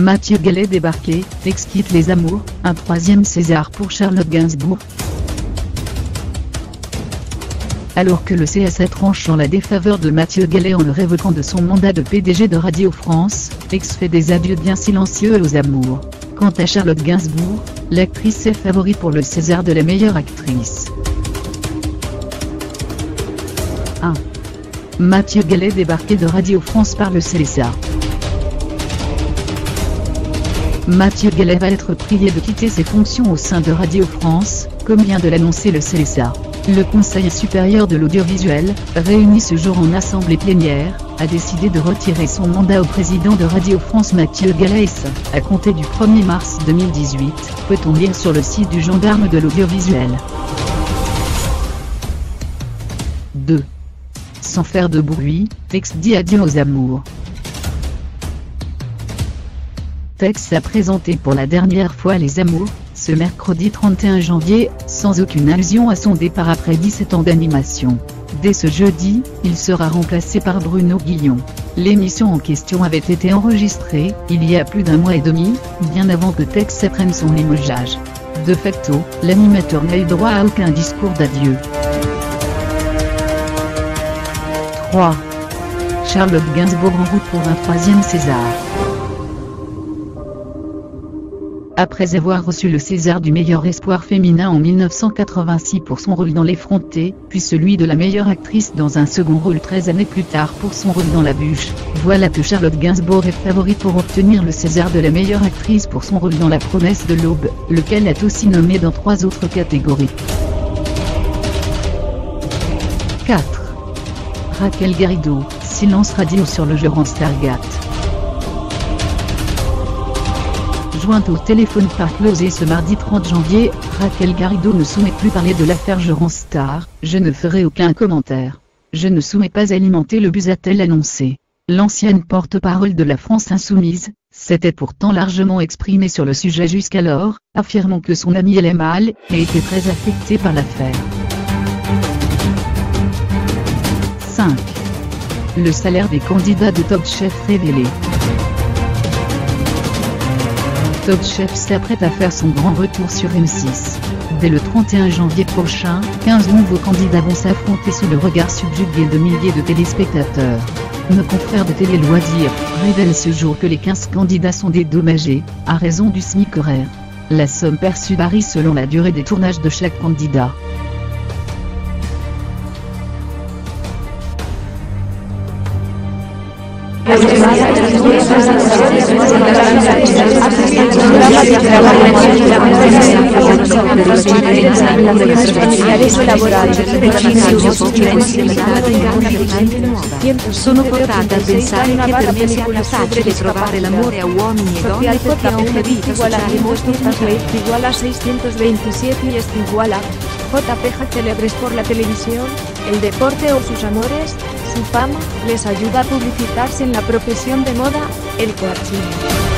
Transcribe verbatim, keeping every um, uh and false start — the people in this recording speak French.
Mathieu Gallet débarqué, exquitte les amours, un troisième César pour Charlotte Gainsbourg. Alors que le C S A tranche en la défaveur de Mathieu Gallet en le révoquant de son mandat de P D G de Radio France, X fait des adieux bien silencieux aux amours. Quant à Charlotte Gainsbourg, l'actrice est favorite pour le César de la meilleure actrice. un. Mathieu Gallet débarqué de Radio France par le C S A. Mathieu Gallet va être prié de quitter ses fonctions au sein de Radio France, comme vient de l'annoncer le C S A. Le Conseil supérieur de l'audiovisuel, réuni ce jour en assemblée plénière, a décidé de retirer son mandat au président de Radio France Mathieu Gallet à compter du premier mars deux mille dix-huit, peut-on lire sur le site du gendarme de l'audiovisuel. deux. Sans faire de bruit, Tex dit adieu aux amours. Tex a présenté pour la dernière fois Les Amours, ce mercredi trente et un janvier, sans aucune allusion à son départ après dix-sept ans d'animation. Dès ce jeudi, il sera remplacé par Bruno Guillon. L'émission en question avait été enregistrée, il y a plus d'un mois et demi, bien avant que Tex apprenne son limogeage. De facto, l'animateur n'a eu droit à aucun discours d'adieu. trois. Charlotte Gainsbourg en route pour un troisième César. Après avoir reçu le César du meilleur espoir féminin en mille neuf cent quatre-vingt-six pour son rôle dans L'Effrontée, puis celui de la meilleure actrice dans un second rôle treize années plus tard pour son rôle dans La Bûche, voilà que Charlotte Gainsbourg est favorite pour obtenir le César de la meilleure actrice pour son rôle dans La Promesse de l'Aube, lequel est aussi nommé dans trois autres catégories. quatre. Raquel Garrido, silence radio sur le jeu Stargate. Jointe au téléphone par Closé ce mardi trente janvier, Raquel Garrido ne soumet plus parler de l'affaire Jean Star, je ne ferai aucun commentaire. Je ne soumets pas alimenter le buzz, a-t-elle annoncé. L'ancienne porte-parole de la France Insoumise, s'était pourtant largement exprimée sur le sujet jusqu'alors, affirmant que son amie Hélène Mal a été très affectée par l'affaire. cinq. Le salaire des candidats de Top Chef révélé. Top Chef s'apprête à faire son grand retour sur M six. Dès le trente et un janvier prochain, quinze nouveaux candidats vont s'affronter sous le regard subjugué de milliers de téléspectateurs. Nos confrères de Télé Loisirs révèlent ce jour que les quinze candidats sont dédommagés, à raison du SMIC horaire. La somme perçue varie selon la durée des tournages de chaque candidat. Sono portata a pensare che per me sia più facile trovare l'amore a uomini e donne perché ho una vita sociale molto Translate igual a seiscientos veintisiete y esto igual a J P G célebres por la televisión, el deporte o sus amores, su fama, les ayuda a publicitarse en la profesión de moda, el coaching.